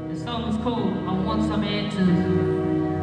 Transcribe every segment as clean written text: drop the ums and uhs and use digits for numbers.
The song is called I Want Some Answers.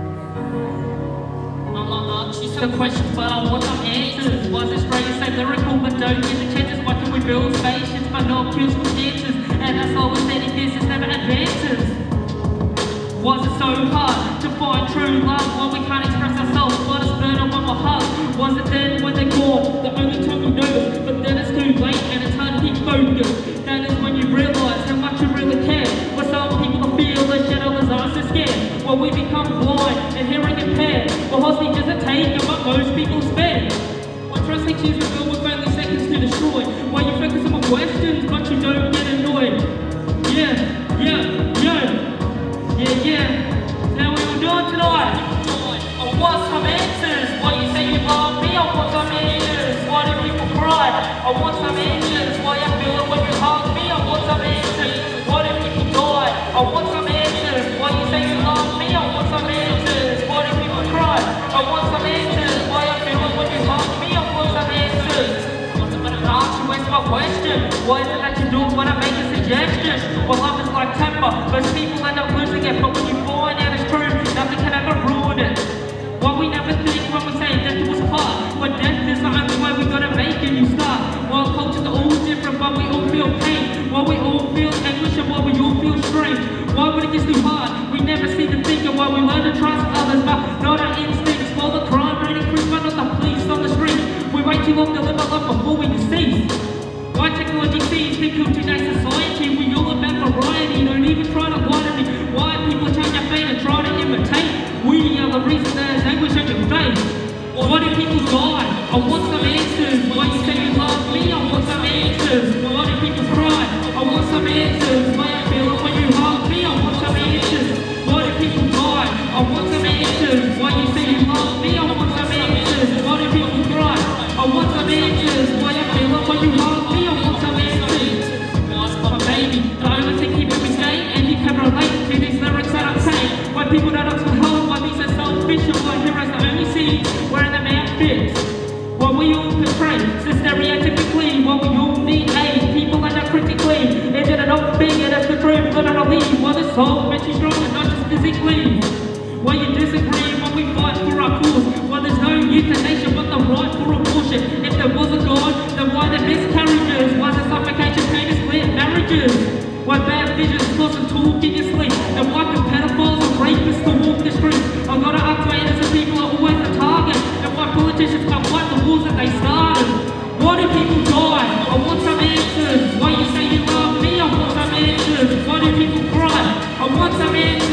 I'm not asking you some questions, but I want some answers. Why is Australia so lyrical but don't get the chances? Why can we build spaceships but not cures for cancers? And that's always steady business never advances. Why is it so hard to find true love? Why we can't express ourselves? Why does burn up on my heart? Why is it then when they're gone? The only time we notice, but then it's too late and it's hard to keep focused. That is when you realise how much you really care. Where some people feel the shit, others are so scared. Well, we become blind and hearing impaired. Well, hostages are taken, but most people spend. Why trust takes years to build with only seconds to destroy? Why you focus on my questions, but you don't get annoyed? Yeah. How we all doing tonight? I want some answers. Why you say you love me? I want some answers. Why do people cry? I want some answers. Why you feel it when you hug me? I want some answers. Why do people die? I want some answers. Why you say you love me? I want some answers. Why do people cry? I want some answers. Why you feel it when you hug me? I want some answers. Ask you, where's my question? Why is it that you do it when I make a suggestion? Well, love is like temper. Most people end up losing it, but when you find out it's true, nothing can ever ruin it. Why we never think when we say death do us part? But death is the only way we gotta make a new start. While cultures are all different, but we all feel pain. While we all feel anguish and while we all feel strange. Why when it gets too hard, we never see the thinking. Why we learn to trust others, but not our instincts. While the crime rate increases, but not the police on the street. We wait too long to live our life before we decease. Why technology seems to kill today's society? We all about variety, don't even try to lie to me. Why people change their fate and try to imitate? We are the reason there's anguish on your face. Why do people die? I want some answers. Why you say you love me? I want some answers. Why do people cry? I want some answers. Why you feel it when you hug me? I want some answers. Why do people die? I want some answers. Why you say you love me? I want some answers. Why do people cry? I want some answers. Why you feel it when you hug me? I want some answers. My baby, the only thing keeping me sane, and you can relate to these lyrics that I'm saying. Why people don't ask for help? Why these are selfish? And why heroes the only see where the man fits? Why we all portray so stereotypically? Why we all need aid? People are not critically. Is it not big? And that's the truth. But I don't leave. Why the soul makes you strong and not just physically? Why you disagree when we fight for our cause? Why there's no euthanasia but the right for abortion? If there was a God, then why the miscarriages? Why the suffocation, pain is split marriages? Why bad visions cause and talk in your sleep? And why can pedophiles and rapists to walk the streets? I've got to ask why innocent people are always the target. And why politicians can't fight the wars that they started? Why do people die? I want some answers. Why you say you love me? I want some answers. Why do people cry? I want some answers.